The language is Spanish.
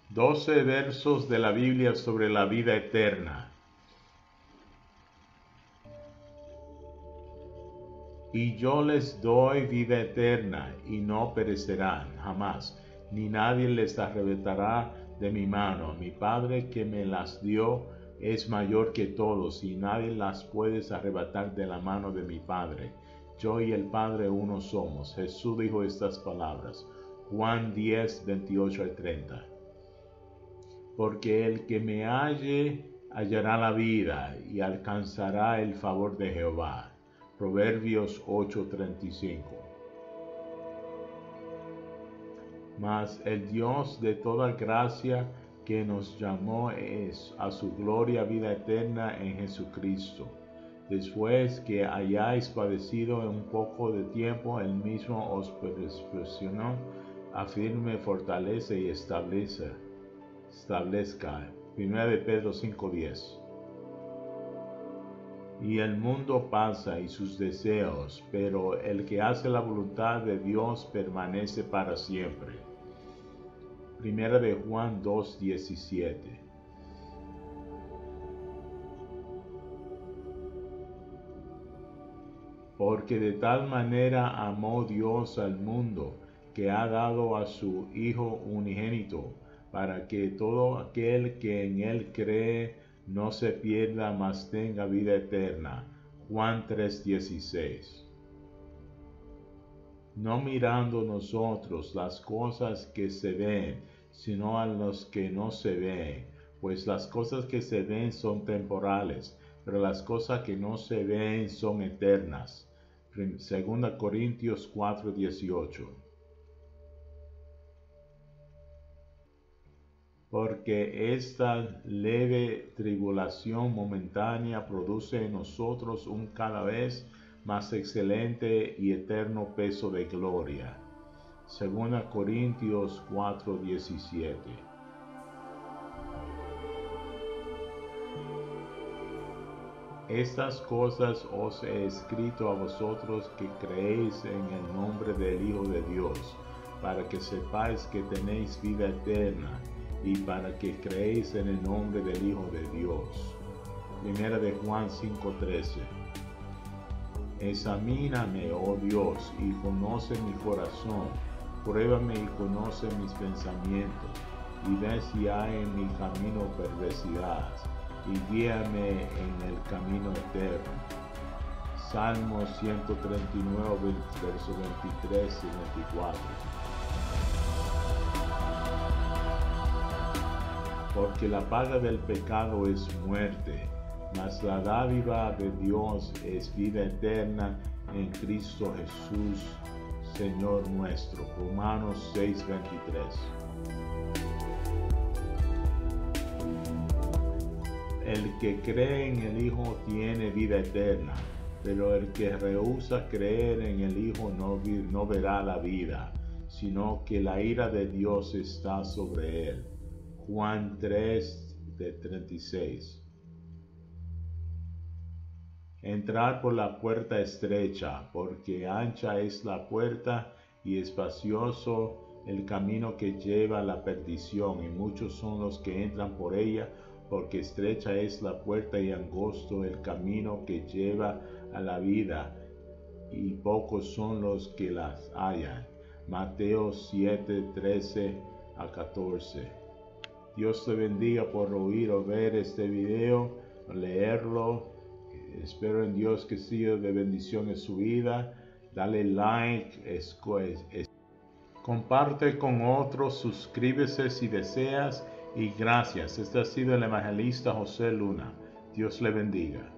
12 versos de la Biblia sobre la vida eterna. Y yo les doy vida eterna, y no perecerán jamás, ni nadie les arrebatará de mi mano. Mi Padre que me las dio es mayor que todos, y nadie las puede arrebatar de la mano de mi Padre. Yo y el Padre uno somos. Jesús dijo estas palabras. Juan 10, 28 al 30. Porque el que me halle hallará la vida y alcanzará el favor de Jehová. Proverbios 8:35. Mas el Dios de toda gracia que nos llamó es a su gloria vida eterna en Jesucristo. Después que hayáis padecido un poco de tiempo, él mismo os perfeccionó, afirme, fortalece y establezca. 1 de Pedro 5:10. Y el mundo pasa y sus deseos, pero el que hace la voluntad de Dios permanece para siempre. 1 de Juan 2:17. Porque de tal manera amó Dios al mundo, que ha dado a su Hijo unigénito, para que todo aquel que en él cree no se pierda, mas tenga vida eterna. Juan 3:16. No mirando nosotros las cosas que se ven, sino a los que no se ven, pues las cosas que se ven son temporales, pero las cosas que no se ven son eternas. 2 Corintios 4:18. Porque esta leve tribulación momentánea produce en nosotros un cada vez más excelente y eterno peso de gloria. 2 Corintios 4:17. Estas cosas os he escrito a vosotros que creéis en el nombre del Hijo de Dios, para que sepáis que tenéis vida eterna, y para que creéis en el nombre del Hijo de Dios. 1 de Juan 5:13. Examíname, oh Dios, y conoce mi corazón, pruébame y conoce mis pensamientos, y ve si hay en mi camino perversidad, y guíame en el camino eterno. Salmo 139, versos 23 y 24. Porque la paga del pecado es muerte, mas la dádiva de Dios es vida eterna en Cristo Jesús, Señor nuestro. Romanos 6:23. El que cree en el Hijo tiene vida eterna, pero el que rehúsa creer en el Hijo no verá la vida, sino que la ira de Dios está sobre él. Juan 3:36. Entrar por la puerta estrecha, porque ancha es la puerta y espacioso el camino que lleva a la perdición, y muchos son los que entran por ella, porque estrecha es la puerta y angosto el camino que lleva a la vida, y pocos son los que las hallan. Mateo 7:13-14. Dios te bendiga por oír o ver este video, leerlo. Espero en Dios que siga de bendición en su vida. Dale like, comparte con otros, suscríbete si deseas, y gracias. Este ha sido el evangelista José Luna. Dios le bendiga.